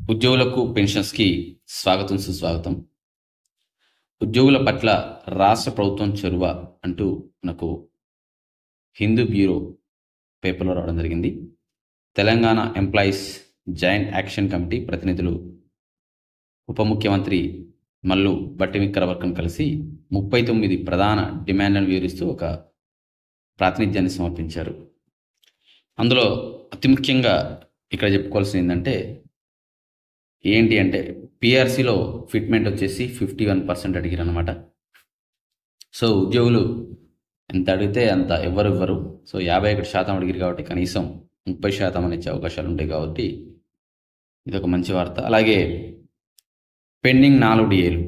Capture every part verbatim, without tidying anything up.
ఉద్యోగులకు పెన్షన్స్‌కి స్వాగతం, సుస్వాగతం. ఉద్యోగుల పట్ల రాష్ట్ర ప్రభుత్వం చొరవ అంటూ మనకు హిందూ బ్యూరో పేపర్‌లో రావడం జరిగింది. Telangana employees joint action committee ప్రతినిధులు ఉప ముఖ్యమంత్రి మల్లు భట్టి విక్రమార్కను కలిసి ముప్పై తొమ్మిది ప్రధాన డిమాండ్లను వివరిస్తూ ఒక ప్రాతినిధ్యాన్ని సమర్పించారు. అందులో అతి ముఖ్యంగా ఇక్కడ చెప్పుకోవాల్సింది ఏంటంటే ఏంటి అంటే పిఆర్సీలో ఫిట్మెంట్ వచ్చేసి ఫిఫ్టీ వన్ పర్సెంట్ అడిగారు అనమాట. సో ఉద్యోగులు ఎంత అడిగితే అంత ఎవరు ఇవ్వరు. సో యాభై ఒకటి శాతం అడిగారు కాబట్టి కనీసం ముప్పై శాతం అని ఇచ్చే అవకాశాలు ఉంటాయి కాబట్టి ఇది ఒక మంచి వార్త. అలాగే పెండింగ్ నాలుగు డిఏలు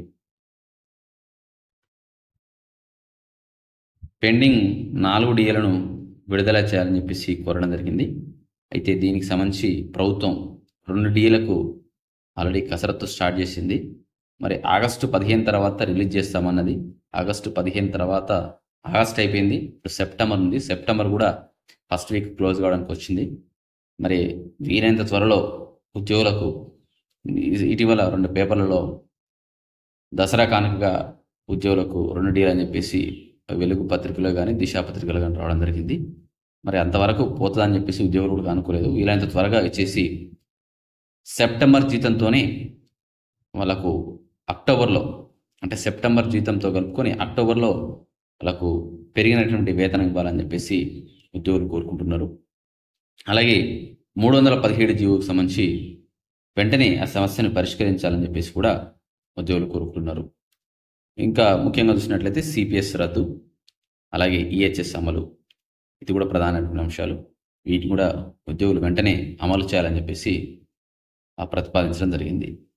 పెండింగ్ నాలుగు డిఏలను విడుదల చేయాలని చెప్పేసి కోరడం జరిగింది. అయితే దీనికి సంబంధించి ప్రభుత్వం రెండు డిఏలకు ఆల్రెడీ కసరత్తు స్టార్ట్ చేసింది. మరి ఆగస్టు పదిహేను తర్వాత రిలీజ్ చేస్తామన్నది. ఆగస్టు పదిహేను తర్వాత ఆగస్ట్ అయిపోయింది, ఇప్పుడు సెప్టెంబర్ ఉంది. సెప్టెంబర్ కూడా ఫస్ట్ వీక్ క్లోజ్ కావడానికి వచ్చింది. మరి వీలైనంత త్వరలో ఉద్యోగులకు ఇటీవల రెండు పేపర్లలో దసరా కానుకగా ఉద్యోగులకు రెండు డీలు అని చెప్పేసి వెలుగు పత్రికలో కానీ దిశా పత్రికలో కానీ రావడం జరిగింది. మరి అంతవరకు పోతుందని చెప్పేసి ఉద్యోగులు కూడా అనుకోలేదు. వీలైనంత త్వరగా ఇచ్చేసి సెప్టెంబర్ జీతంతోనే వాళ్ళకు అక్టోబర్లో అంటే సెప్టెంబర్ జీతంతో కలుపుకొని అక్టోబర్లో వాళ్ళకు పెరిగినటువంటి వేతనం ఇవ్వాలని చెప్పేసి ఉద్యోగులు కోరుకుంటున్నారు. అలాగే మూడు వందల పదిహేడు జీవోకు సంబంధించి వెంటనే ఆ సమస్యను పరిష్కరించాలని చెప్పేసి కూడా ఉద్యోగులు కోరుకుంటున్నారు. ఇంకా ముఖ్యంగా చూసినట్లయితే సిపిఎస్ రద్దు, అలాగే ఈహెచ్ఎస్ అమలు, ఇది కూడా ప్రధానమైన అంశాలు. వీటిని కూడా ఉద్యోగులు వెంటనే అమలు చేయాలని చెప్పేసి ప్రతిపాదించడం జరిగింది.